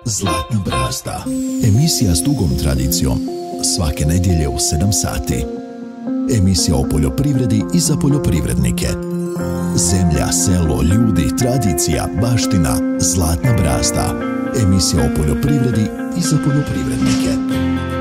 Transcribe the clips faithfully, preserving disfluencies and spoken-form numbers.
Zlatna brazda. Emisija s dugom tradicijom. Svake nedjelje u sedam sati. Emisija o poljoprivredi i za poljoprivrednike. Zemlja, selo, ljudi, tradicija, baština. Zlatna brazda. Emisija o poljoprivredi i za poljoprivrednike.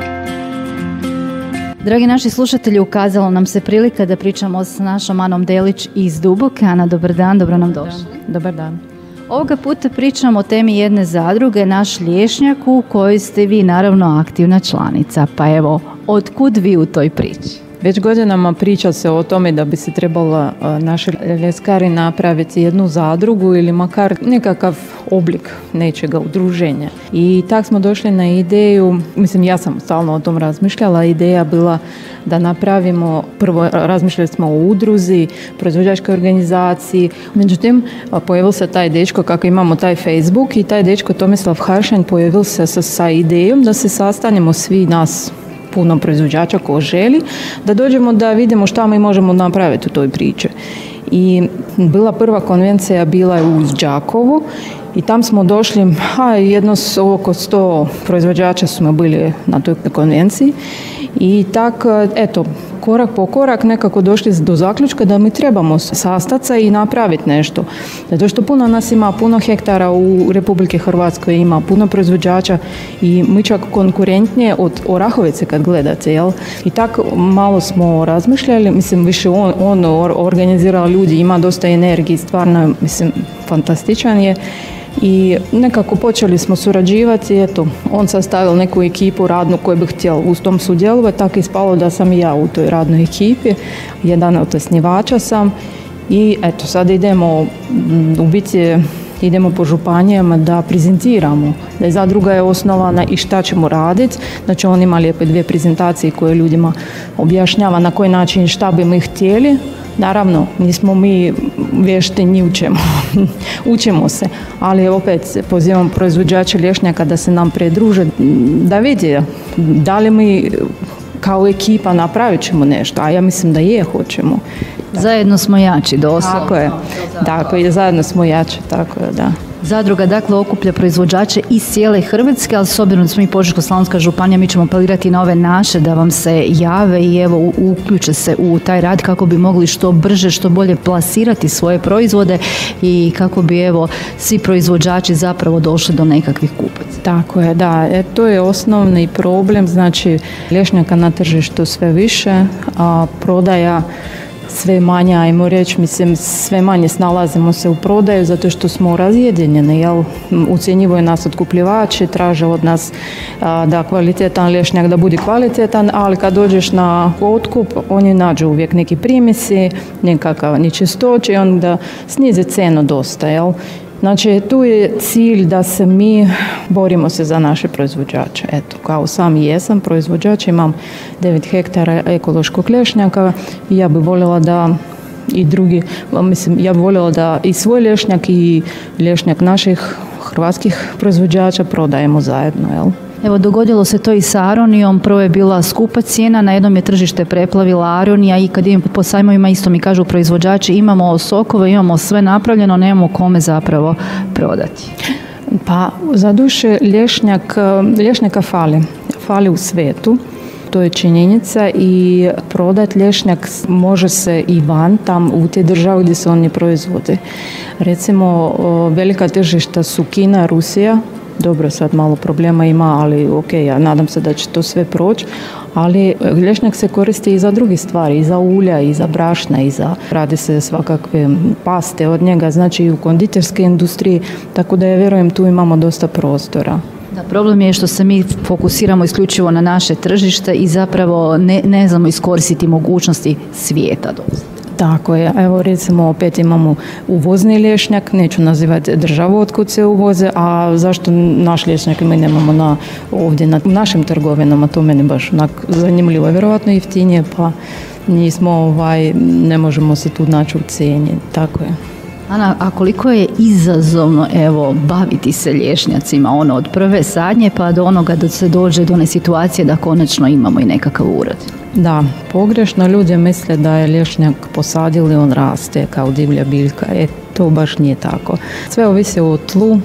Dragi naši slušatelji, ukazalo nam se prilika da pričamo s našom Anom Delić iz Duboke. Ana, dobar dan, dobro nam došli. Dobar dan. Ovoga puta pričamo o temi jedne zadruge, Naš Lješnjak, u kojoj ste vi naravno aktivna članica. Pa evo, otkud vi u toj priči? Već godinama priča se o tome da bi se trebala naši ljeskari napraviti jednu zadrugu ili makar nekakav oblik nečega udruženja. I tak smo došli na ideju, mislim ja sam stalno o tom razmišljala, ideja bila da napravimo, prvo razmišljali smo o udruzi, proizvođačkoj organizaciji, međutim pojavio se taj dečko, kako imamo taj Facebook, i taj dečko Tomislav Haršanj pojavio se sa, sa idejom da se sastanemo svi nas, puno proizvođača ko želi, da dođemo da vidimo šta mi možemo napraviti u toj priči. I bila prva konvencija bila je u Đakovu i tam smo došli, a jedno oko sto proizvođača smo bili na toj konvenciji i tak, eto, korak po korak nekako došli do zaključka da mi trebamo sastati se i napraviti nešto. Zato što puno nas ima, puno hektara u Republike Hrvatskoj ima, puno proizvođača i mi čak konkurentnije od Orahovice kad gledate, jel? I tak malo smo razmišljali, mislim više on, on organizirao ljudi, ima dosta energije, stvarno, mislim, fantastičan je. I nekako počeli smo surađivati, eto, on sastavio neku ekipu radnu koju bi htjela u tom sudjelovati, tako je ispalo da sam i ja u toj radnoj ekipi, jedan od osnivača sam i eto, sad idemo, u biti idemo po županijama da prezentiramo, da je zadruga je osnovana i šta ćemo raditi, znači on ima lijepe dvije prezentacije koje ljudima objašnjava na koji način šta bi mi htjeli. Naravno, nismo mi vješti ni učemo, učimo se, ali opet pozivam proizvođače lješnjaka da se nam pridruže, da vidi da li mi kao ekipa napravit ćemo nešto, a ja mislim da je, hoćemo. Zajedno smo jači, doslovno. Tako je, tako je, zajedno smo jači, tako je, da. Zadruga dakle okuplja proizvođače iz cijele Hrvatske, ali s obzirom da smo i Požeško-slavonska županija, mi ćemo apelirati na ove naše da vam se jave i evo uključe se u taj rad kako bi mogli što brže, što bolje plasirati svoje proizvode i kako bi evo svi proizvođači zapravo došli do nekakvih kupaca. Tako je, da, e, to je osnovni problem, znači lješnjaka na tržištu sve više, a prodaja sve manje, ajmo reći, mislim, sve manje snalazimo se u prodaju zato što smo razjedinjeni, jel? Ucjenjivaju nas otkupljivači, traže od nas a, da kvalitetan lješnjak da bude kvalitetan, ali kad dođeš na otkup, oni nađu uvijek neki primjesi, nekakav nečistoće i onda snize cenu dosta, jel? Znači, tu je cilj da se mi borimo se za naše proizvođače. Eto, kao sam jesam proizvođač, imam devet hektara ekološkog lješnjaka i ja bih voljela da i drugi, mislim, ja bih voljela da i svoj lješnjak i lješnjak naših hrvatskih proizvođača prodajemo zajedno, jel? Evo, dogodilo se to i sa aronijom, prvo je bila skupa cijena, na jednom je tržište preplavila aronija i kad idem po sajmovima isto mi kažu proizvođači imamo sokove, imamo sve napravljeno, nemamo kome zapravo prodati. Pa za duše lješnjak, lješnjaka fali, fali u svijetu. To je činjenica i prodat lješnjak može se i van, tam u te države gdje se oni proizvode. Recimo, velika tržišta su Kina, Rusija. Dobro, sad malo problema ima, ali ok, ja nadam se da će to sve proći, ali lješnjak se koristi i za druge stvari, i za ulja, i za brašna, i za, radi se svakakve paste od njega, znači i u konditerskoj industriji, tako da ja vjerujem tu imamo dosta prostora. Da, problem je što se mi fokusiramo isključivo na naše tržište i zapravo ne, ne znamo iskoristiti mogućnosti svijeta dosta. Tako je, evo recimo opet imamo uvozni lješnjak, neću nazivati državu otkud se uvoze, a zašto naš lješnjak mi nemamo na, ovdje na našim trgovinama, to meni baš onak zanimljivo, je vjerojatno jeftinije, pa nismo, ovaj, ne možemo se tu naći u cijeni, tako je. Ana, a koliko je izazovno evo baviti se lješnjacima, ono od prve sadnje pa do onoga da se dođe do one situacije da konačno imamo i nekakav urod? Da, pogrešno ljudi misle da je lješnjak posadili, on raste kao divlja biljka. E, to baš nije tako. Sve ovisi o tlu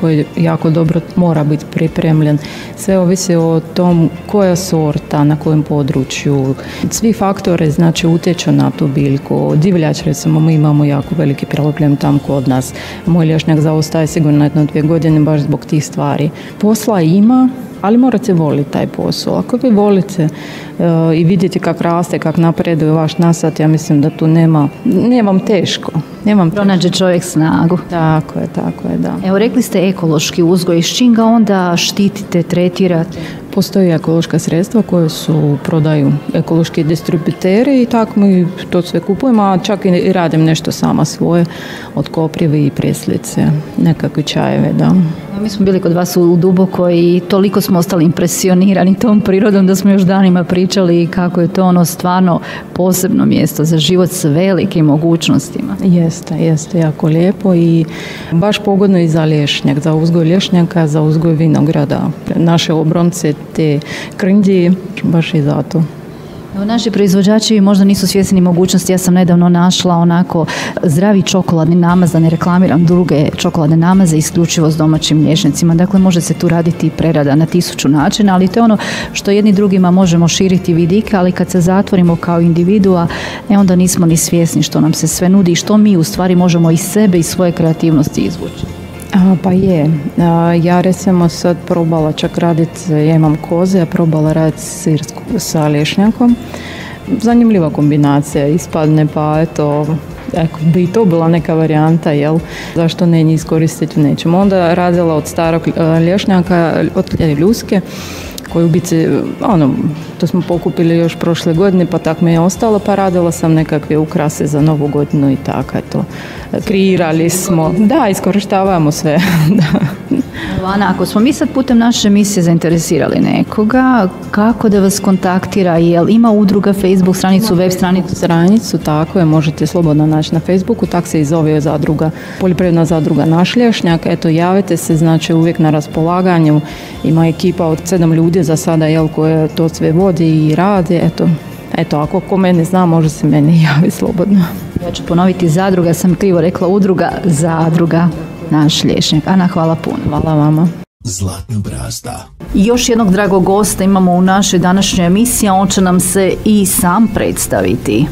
koji jako dobro mora biti pripremljen. Sve ovisi o tom koja sorta, na kojem području. Svi faktori znači utječu na tu biljku. Divljač, recimo, mi imamo jako veliki problem tam kod nas. Moj lješnjak zaostaje sigurno jedno dvije godine baš zbog tih stvari. Posla ima, ali morate voliti taj posao. Ako vi volite uh, i vidite kako raste, kako napreduje vaš nasad, ja mislim da tu nema, nije vam teško. Nemam Pronađe čovjek snagu. Tako je, tako je, da. Evo, rekli ste ekološki uzgoj. S čim ga onda štitite, tretirate? Postoje ekološka sredstva koje su prodaju ekološki distributeri i tako mi to sve kupujemo, a čak i radim nešto sama svoje od koprive i preslice, nekakve čajeve, da. Mi smo bili kod vas u Duboko i toliko smo ostali impresionirani tom prirodom da smo još danima pričali kako je to ono stvarno posebno mjesto za život s velikim mogućnostima. Jeste, jeste jako lijepo i baš pogodno i za lješnjak, za uzgoj lješnjaka, za uzgoj vinograda. Naše obronce, te krndji, baš i zato. Evo, naši proizvođači možda nisu svjesni mogućnosti. Ja sam nedavno našla onako zdravi čokoladni namaz, da ne reklamiram druge čokoladne namaze, isključivo s domaćim mliječnicima. Dakle, može se tu raditi i prerada na tisuću načina, ali to je ono što jedni drugima možemo širiti vidike, ali kad se zatvorimo kao individua, e onda nismo ni svjesni što nam se sve nudi i što mi u stvari možemo iz sebe i svoje kreativnosti izvući. A, pa je. A, ja recimo sad probala čak raditi, ja imam koze, ja probala raditi sir sa lješnjakom. Zanimljiva kombinacija, ispadne, pa eto, ako bi to bila neka varijanta, jel, zašto ne njih iskoristiti u nečemu. Onda radila od starog lješnjaka, od ljuske, koju biti, ono, to smo pokupili još prošle godine, pa tak mi je ostalo, pa radila sam nekakve ukrase za novu godinu i tako, eto. Kreirali smo, da, iskorištavamo sve, da. Ana, ako smo mi sad putem naše emisije zainteresirali nekoga, kako da vas kontaktira? Jel ima udruga, Facebook stranicu, web stranicu? Stranicu, tako je, možete slobodno naći na Facebooku, tak se i zove zadruga, poljoprivredna zadruga Naš lješnjak. Eto, javite se, znači uvijek na raspolaganju, ima ekipa od sedam ljudi za sada, jel, koje to sve vodi i radi, eto. Eto, ako ko mene zna, može se meni javiti slobodno. Ja ću ponoviti zadruga, sam krivo rekla udruga, zadruga Naš lješnjak. Ana, hvala puno. Hvala vama. Zlatna brazda. I još jednog dragog gosta imamo u našoj današnjoj emisiji, a on će nam se i sam predstaviti.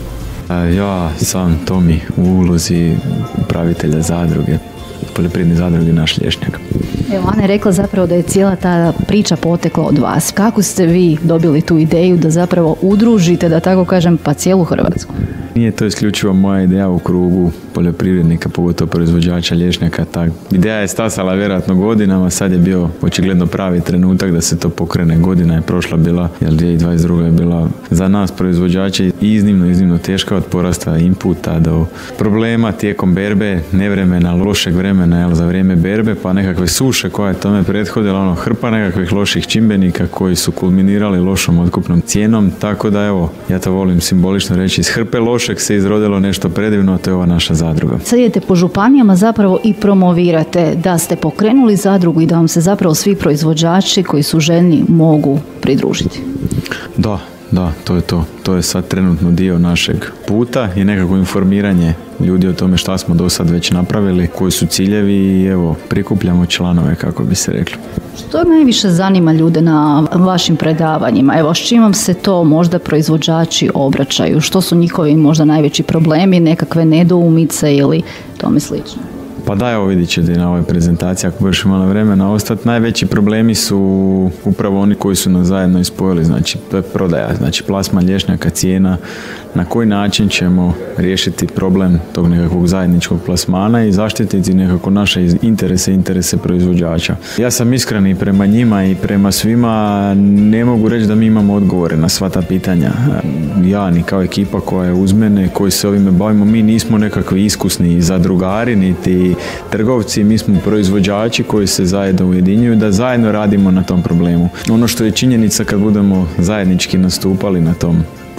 Ja sam Tomi u ulozi upravitelja zadruge, poljoprivredne zadruge Naš lješnjak. Evo, Ana je rekla zapravo da je cijela ta priča potekla od vas. Kako ste vi dobili tu ideju da zapravo udružite, da tako kažem, pa cijelu Hrvatsku? Nije to isključivo moja ideja u krugu poljoprivrednika, pogotovo proizvođača lješnjaka. Ta ideja je stasala vjerojatno godinama, sad je bio očigledno pravi trenutak da se to pokrene. Godina je prošla bila, jer dvije tisuće dvadeset druga je bila za nas proizvođače iznimno, iznimno teška, od porasta inputa do problema tijekom berbe, nevremena, lošeg vremena, jel, za vrijeme berbe, pa nekakve suše koja je tome prethodila, ono, hrpa nekakvih loših čimbenika koji su kulminirali lošom otkupnom cijenom, tako da evo, ja to volim simbolično reći, iz hrpe lošeg se izrodilo nešto predivno, to je ova naša zadruga. Sad idete po županijama zapravo i promovirate da ste pokrenuli zadrugu i da vam se zapravo svi proizvođači koji su željni mogu pridružiti. Da, da, to je to. To je sad trenutno dio našeg puta i nekako informiranje ljudi o tome šta smo do sad već napravili, koji su ciljevi i evo, prikupljamo članove, kako bi se rekli. Što najviše zanima ljude na vašim predavanjima? Evo, s čim vam se to možda proizvođači obraćaju? Što su njihovi možda najveći problemi, nekakve nedoumice ili tome slično? Pa da, evo vidit ćete na ovoj prezentaciji, ako budeš imala vremena ostati, najveći problemi su upravo oni koji su nas zajedno ispojili, znači to je prodaja, znači plasman lješnjaka, cijena, na koji način ćemo riješiti problem tog nekakvog zajedničkog plasmana i zaštititi nekako naše interese, interese proizvođača. Ja sam iskren i prema njima i prema svima, ne mogu reći da mi imamo odgovore na sva ta pitanja. Ja ni kao ekipa koja je uz mene, koji se ovime bavimo, mi nismo nekakvi iskusni zadrugari, niti trgovci, mi smo proizvođači koji se zajedno ujedinjuju da zajedno radimo na tom problemu. Ono što je činjenica kad budemo zajednički nastupali na tom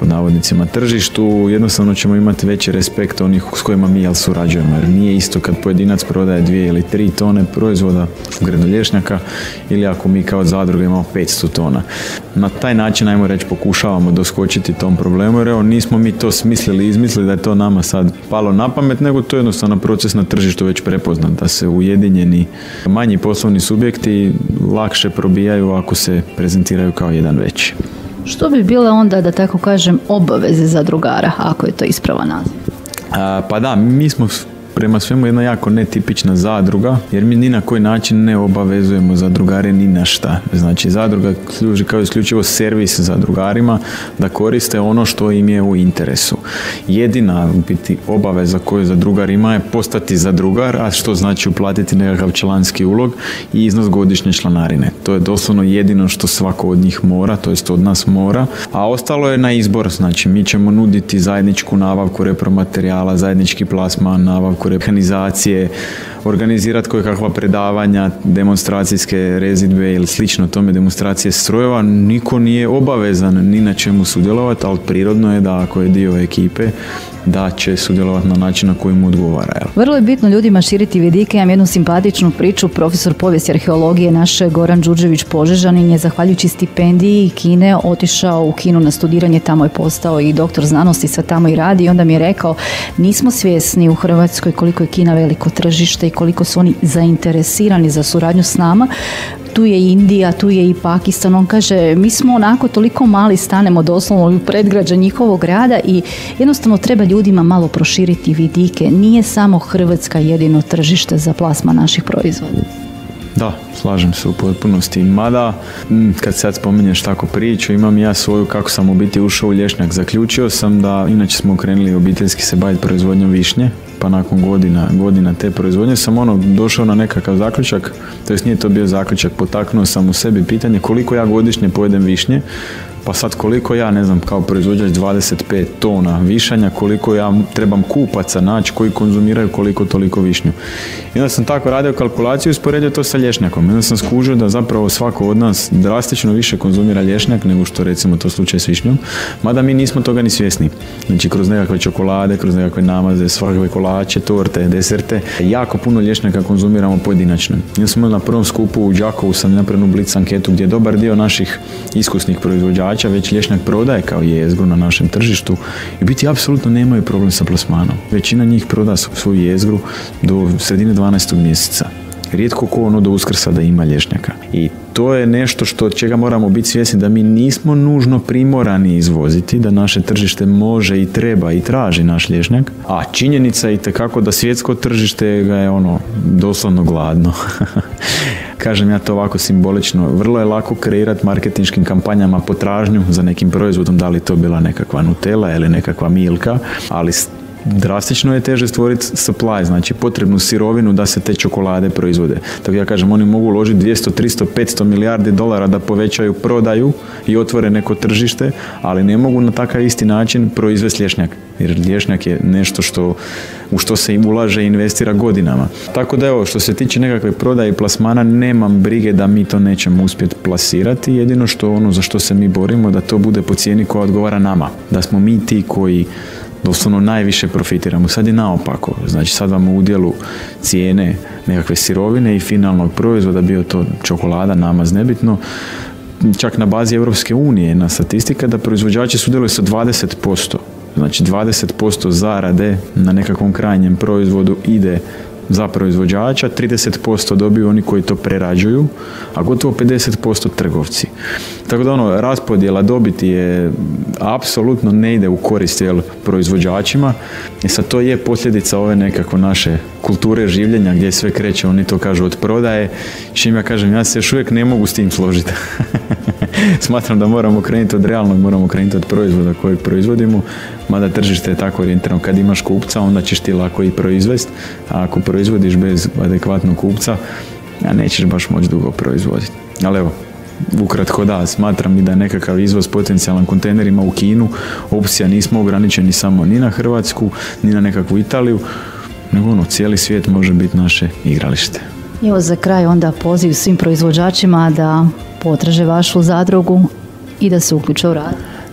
pod navodnicima tržištu, jednostavno ćemo imati veći respekt onih s kojima mi jel surađujemo. Jer nije isto kad pojedinac prodaje dvije ili tri tone proizvoda gredolješnjaka ili ako mi kao zadruga imamo petsto tona. Na taj način, ajmo reći, pokušavamo doskočiti tom problemu, jer evo nismo mi to smislili, izmislili da je to nama sad palo na pamet, nego to je jednostavno proces na tržištu već prepoznat, da se ujedinjeni manji poslovni subjekti lakše probijaju ako se prezentiraju kao jedan veći. Što bi bile onda, da tako kažem, obaveze zadrugara, ako je to ispravan naziv? A, pa da, mi smo prema svemu jedna jako netipična zadruga, jer mi ni na koji način ne obavezujemo zadrugare ni na šta. Znači, zadruga služi kao isključivo servis zadrugarima da koriste ono što im je u interesu. Jedina biti obaveza koju zadrugar ima je postati zadrugar, a što znači uplatiti nekakav članski ulog i iznos godišnje članarine. To je doslovno jedino što svako od njih mora, to jest od nas mora, a ostalo je na izbor. Znači, mi ćemo nuditi zajedničku nabavku repromaterijala, zajednički plasman, nabavku mehanizacije, organizirati koje kakva predavanja, demonstracijske rezidbe ili slično tome, demonstracije strojeva. Niko nije obavezan ni na čemu sudjelovati, ali prirodno je da ako je dio ekipe da će sudjelovati na način na koji mu odgovara. Jel? Vrlo je bitno ljudima širiti vidike. Imam jednu simpatičnu priču. Profesor povijesti arheologije naš Goran Đurđević Požežanin je zahvaljujući stipendiji Kine otišao u Kinu na studiranje, tamo je postao i doktor znanosti, sve tamo i radi, i onda mi je rekao, nismo svjesni u Hrvatskoj koliko je Kina veliko tržište i koliko su oni zainteresirani za suradnju s nama. Tu je Indija, tu je i Pakistan. On kaže, mi smo onako toliko mali, stanemo doslovno u predgrađa njihovog grada i jednostavno treba ljudima malo proširiti vidike. Nije samo Hrvatska jedino tržište za plasman naših proizvoda. Da, slažem se u potpunosti. Mada, kad sad spominješ tako priču, imam ja svoju kako sam u biti ušao u lješnjak. Zaključio sam da, inače smo krenuli obiteljski se baviti proizvodnjom višnje, pa nakon godina, godina te proizvodnje sam ono došao na nekakav zaključak, to jest nije to bio zaključak, potaknuo sam u sebi pitanje koliko ja godišnje pojedem višnje, pa sad koliko ja, ne znam, kao proizvođač dvadeset pet tona višanja, koliko ja trebam kupaca naći koji konzumiraju koliko toliko višnju. I onda sam tako radio kalkulaciju i usporedio to sa lješnjakom. I onda sam skužio da zapravo svako od nas drastično više konzumira lješnjak nego što recimo to slučaj s višnjom, mada mi nismo toga ni svjesni. Znači kroz nekakve čokolade, kroz nekakve namaze, svakakve kolače, torte, deserte, jako puno lješnjaka konzumiramo pojedinačno. Ja sam na prvom skupu u Đakovu sam napravio blic anketu gdje je dobar dio naših iskusnih proizvođača već lješnjak prodaje kao jezgru na našem tržištu i biti apsolutno nemaju problem sa plasmanom. Većina njih proda svoju jezgru do sredine dvanaestog mjeseca. Rijetko ko ono do Uskrsa da ima lješnjaka. I to je nešto što od čega moramo biti svjesni, da mi nismo nužno primorani izvoziti, da naše tržište može i treba i traži naš lješnjak, a činjenica je itekako da svjetsko tržište ga je ono doslovno gladno. Kažem ja to ovako simbolično, vrlo je lako kreirati marketinškim kampanjama potražnju za nekim proizvodom, da li to bila nekakva Nutella ili nekakva Milka, ali drastično je teže stvoriti supply, znači potrebnu sirovinu da se te čokolade proizvode. Tako ja kažem, oni mogu uložiti dvjesto, tristo, petsto milijardi dolara da povećaju prodaju i otvore neko tržište, ali ne mogu na takav isti način proizvesti lješnjak. Jer lješnjak je nešto što, u što se im ulaže i investira godinama. Tako da evo, što se tiče nekakve prodaje i plasmana, nemam brige da mi to nećemo uspjeti plasirati. Jedino što ono za što se mi borimo, da to bude po cijeni koja odgovara nama. Da smo mi ti koji doslovno najviše profitiramo. Sad je naopako. Znači sad vam u udjelu cijene nekakve sirovine i finalnog proizvoda, bio to čokolada, namaz, nebitno, čak na bazi Europske unije na statistika da proizvođači sudjeluju sa dvadeset posto. Znači dvadeset posto zarade na nekakvom krajnjem proizvodu ide za proizvođača, trideset posto dobiju oni koji to prerađuju, a gotovo pedeset posto trgovci. Tako da ono, raspodjela dobiti je apsolutno ne ide u korist jel, proizvođačima i sad to je posljedica ove nekako naše kulture življenja gdje sve kreće, oni to kažu od prodaje, čim ja kažem, ja se još uvijek ne mogu s tim složiti. Smatram da moramo krenuti od realnog, moramo krenuti od proizvoda kojeg proizvodimo, mada tržište je tako orijentirano, kad imaš kupca, onda ćeš ti lako i proizvesti, a ako proizvodiš bez adekvatnog kupca, ja nećeš baš moći dugo proizvoditi. Ali evo, ukratko da, smatram i da je nekakav izvoz potencijalan kontejnerima u Kinu, opcija, nismo ograničeni samo ni na Hrvatsku, ni na nekakvu Italiju, nego ono, cijeli svijet može biti naše igralište. Evo za kraj onda poziv svim proizvođačima da potraže vašu zadrugu i da se uključe u rad.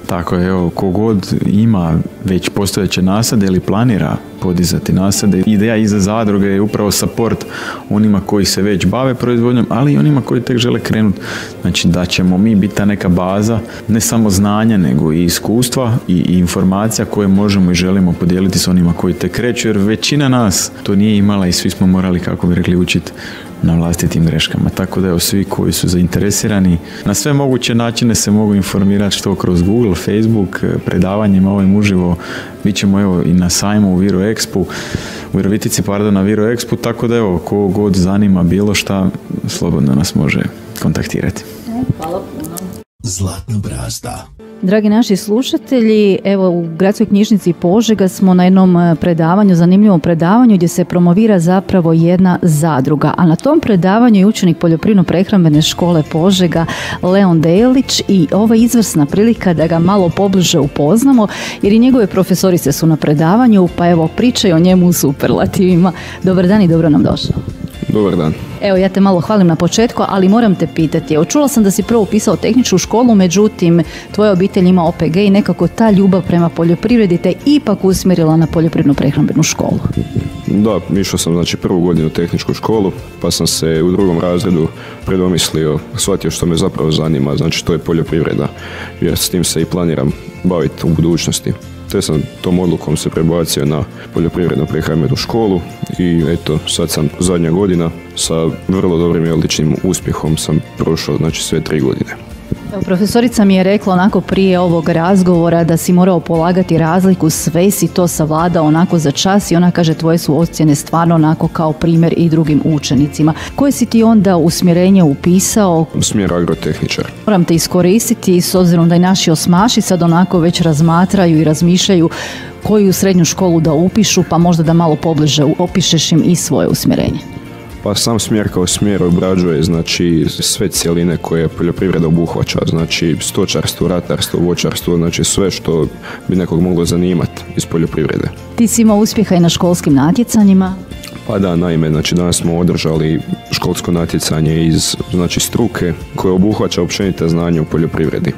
Tako je, evo, kogod ima već postojeće nasade ili planira podizati nasade, ideja iza zadruge je upravo support onima koji se već bave proizvodnjom, ali i onima koji tek žele krenuti. Znači da ćemo mi biti ta neka baza, ne samo znanja, nego i iskustva i, i informacija koje možemo i želimo podijeliti s onima koji tek kreću, jer većina nas to nije imala i svi smo morali, kako bi rekli, učiti na vlastitim greškama. Tako da evo, svi koji su zainteresirani na sve moguće načine se mogu informirati, što kroz Google, Facebook, predavanjima ovim uživo. Bit ćemo evo i na sajmu u Viro Expo, u Virovitici, pardon, na Viro Expo, tako da evo, ko god zanima bilo šta, slobodno nas može kontaktirati. Hvala puno. Zlatna brazda. Dragi naši slušatelji, evo u Gradskoj knjižnici Požega smo na jednom predavanju, zanimljivom predavanju gdje se promovira zapravo jedna zadruga, a na tom predavanju je učenik Poljoprivredno-prehrambene škole Požega Leon Delić i ovo je izvrsna prilika da ga malo pobliže upoznamo jer i njegove profesorice su na predavanju, pa evo pričaju o njemu u superlativima. Dobar dan i dobro nam došao. Dobar dan. Evo, ja te malo hvalim na početku, ali moram te pitati. Evo, čula sam da si prvo upisao tehničku školu, međutim, tvoja obitelj ima O P G i nekako ta ljubav prema poljoprivredi te ipak usmjerila na poljoprivredno-prehrambenu školu. Da, išao sam znači prvu godinu u tehničku školu, pa sam se u drugom razredu predomislio, shvatio što me zapravo zanima, znači to je poljoprivreda, jer s tim se i planiram baviti u budućnosti. Te sam tom odlukom se prebacio na poljoprivredno-prehrambenu školu i eto, sad sam zadnja godina sa vrlo dobrim i odličnim uspjehom sam prošao, znači sve tri godine. Evo, profesorica mi je rekla onako prije ovog razgovora da si morao polagati razliku, sve si to savladao onako za čas i ona kaže tvoje su ocjene stvarno onako kao primjer i drugim učenicima. Koje si ti onda usmjerenje upisao? Smjer agrotehničar. Moram te iskoristiti s obzirom da i naši osmaši sad onako već razmatraju i razmišljaju koju srednju školu da upišu, pa možda da malo pobliže opišeš im i svoje usmjerenje. Pa sam smjer kao smjer obrađuje znači sve cjeline koje poljoprivreda obuhvaća, znači stočarstvo, ratarstvo, voćarstvo, znači sve što bi nekog moglo zanimati iz poljoprivrede. Ti si imao uspjeha i na školskim natjecanjima? Pa da, naime, znači danas smo održali školsko natjecanje iz znači struke koje obuhvaća općenita znanja u poljoprivredi.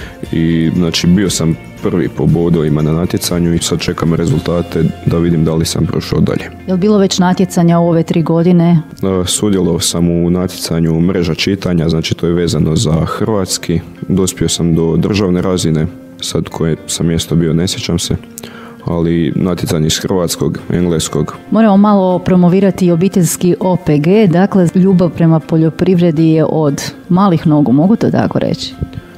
I znači bio sam prvi po bodovima na natjecanju i sad čekam rezultate da vidim da li sam prošao dalje. Je li bilo već natjecanja u ove tri godine? Sudjelovao sam u natjecanju mreža čitanja, znači to je vezano za hrvatski. Dospio sam do državne razine, sad koje sam mjesto bio ne sjećam se, ali natjecanje iz hrvatskog, engleskog. Moramo malo promovirati i obiteljski O P G, dakle ljubav prema poljoprivredi je od malih nogu, mogu to tako reći?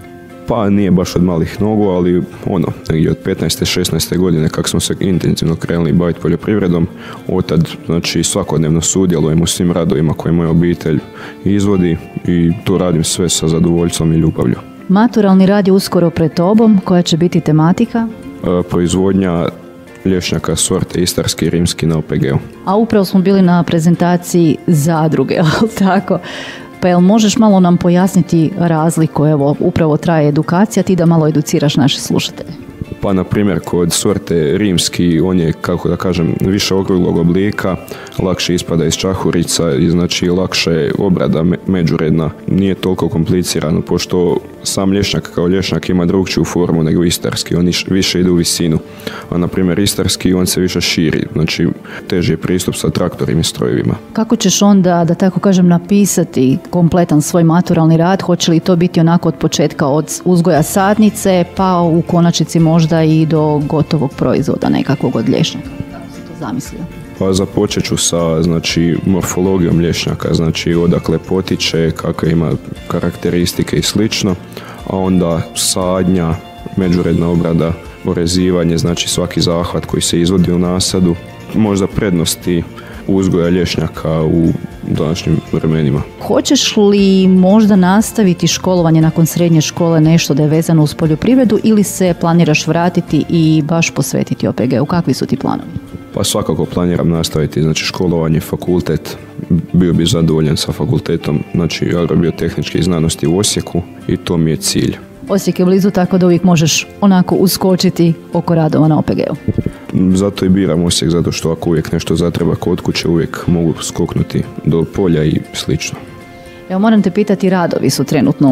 Pa nije baš od malih nogu, ali ono, negdje od petnaeste šesnaeste godine kako smo se intenzivno krenuli baviti poljoprivredom, otad znači svakodnevno sudjelujem u svim radovima koje moja obitelj izvodi i to radim sve sa zadovoljstvom i ljubavlju. Maturalni rad je uskoro pred tobom, koja će biti tematika? E, proizvodnja lješnjaka sorte istarski i rimski na O P G-u. A upravo smo bili na prezentaciji zadruge, ali tako? Pa jel možeš malo nam pojasniti razliku, evo, upravo traje edukacija, ti da malo educiraš naše slušatelje? Pa, na primjer, kod sorte rimski, on je, kako da kažem, više okruglog oblika, lakše ispada iz čahurica i znači lakše obrada međuredna, nije toliko komplicirano, pošto sam lješnjak kao lješnjak ima drugčiju formu nego istarski, on više ide u visinu, a na primjer istarski on se više širi, znači teži je pristup sa traktorima i strojevima. Kako ćeš onda, da tako kažem, napisati kompletan svoj maturalni rad, hoće li to biti onako od početka, od uzgoja sadnice, pa u konačnici možda i do gotovog proizvoda nekakvog od lješnjaka? Kako si to zamislio? Pa započet ću sa znači, morfologijom lješnjaka, znači odakle potiče, kakve ima karakteristike i slično, a onda sadnja, međuredna obrada, orezivanje, znači svaki zahvat koji se izvodi u nasadu, možda prednosti uzgoja lješnjaka u današnjim vremenima. Hoćeš li možda nastaviti školovanje nakon srednje škole, nešto da je vezano uz poljoprivredu, ili se planiraš vratiti i baš posvetiti O P G-u? Kakvi su ti planovi? Pa svakako planiram nastaviti, znači školovanje, fakultet, bio bi zadovoljan sa fakultetom, znači agrobiotehničke znanosti u Osijeku i to mi je cilj. Osijek je blizu, tako da uvijek možeš onako uskočiti oko radova na O P G-u. Zato i biram Osijek, zato što ako uvijek nešto zatreba kod kuće, uvijek mogu skoknuti do polja i slično. Evo, moram te pitati, radovi su trenutno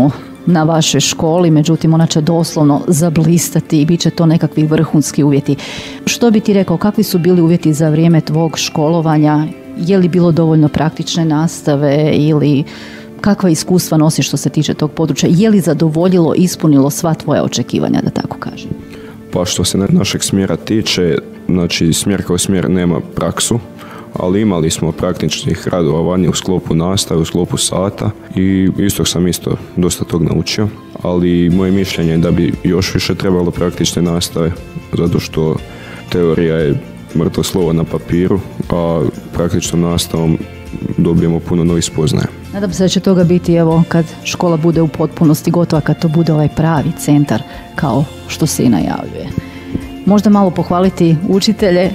na vašoj školi, međutim ona će doslovno zablistati i bit će to nekakvi vrhunski uvjeti. Što bi ti rekao, kakvi su bili uvjeti za vrijeme tvog školovanja? Je li bilo dovoljno praktične nastave ili kakva iskustva nosiš što se tiče tog područja? Je li zadovoljilo, ispunilo sva tvoja očekivanja, da tako kažem? Pa što se našeg smjera tiče, znači smjer kao smjer nema praksu, ali imali smo praktičnih radova vani u sklopu nastave, u sklopu sata i isto sam isto dosta tog naučio, ali moje mišljenje je da bi još više trebalo praktične nastave, zato što teorija je mrtvo slovo na papiru, a praktičnom nastavom dobijemo puno novih spoznaja. Nadam se da će toga biti, evo, kad škola bude u potpunosti gotova, kad to bude ovaj pravi centar kao što se i najavljuje. Možda malo pohvaliti učitelje?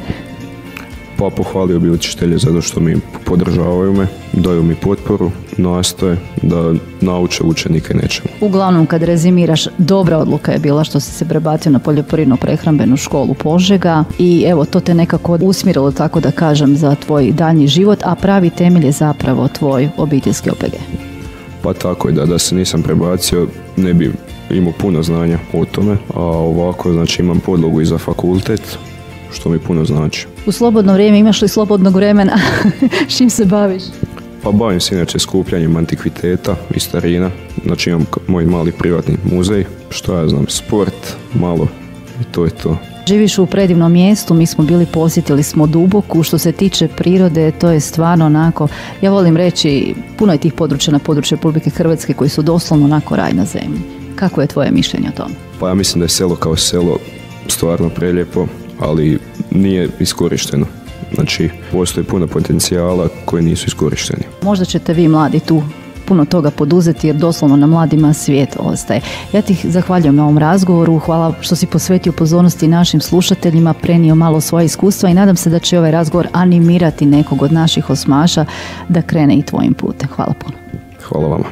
Pa pohvalio bi učitelje zato što mi podržavaju me, daju mi potporu, nastoje da nauče učenike nečemu. Uglavnom, kad rezimiraš, dobra odluka je bila što si se prebacio na poljoprivredno prehrambenu školu Požega i evo, to te nekako usmjerilo, tako da kažem, za tvoj daljnji život, a pravi temelj je zapravo tvoj obiteljski O P G. Pa tako je, da, da se nisam prebacio, ne bi imao puno znanja o tome, a ovako, znači, imam podlogu i za fakultet, što mi puno znači. U slobodno vrijeme imaš li slobodnog vremena? S čim se baviš? Pa bavim se inače skupljanjem antikviteta i starina. Znači imam moj mali privatni muzej, što ja znam, sport, malo i to je to. Živiš u predivnom mjestu, mi smo bili, posjetili smo Duboku, što se tiče prirode, to je stvarno onako, ja volim reći, puno je tih područja na području Republike Hrvatske koji su doslovno onako raj na zemlji. Kako je tvoje mišljenje o tome? Pa ja mislim da je selo kao selo stvarno prelijepo, ali nije iskorišteno. Znači, postoji puno potencijala koji nisu iskorišteni. Možda ćete vi mladi tu puno toga poduzeti, jer doslovno na mladima svijet ostaje. Ja ti zahvaljujem na ovom razgovoru, hvala što si posvetio pozornosti našim slušateljima, prenio malo svoje iskustva i nadam se da će ovaj razgovor animirati nekog od naših osmaša da krene i tvojim putem. Hvala puno. Hvala vama.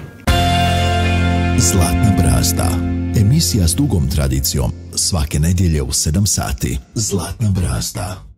Zlatna brazda. Emisija s dugom tradicijom. Svake nedjelje u sedam sati. Zlatna brazda.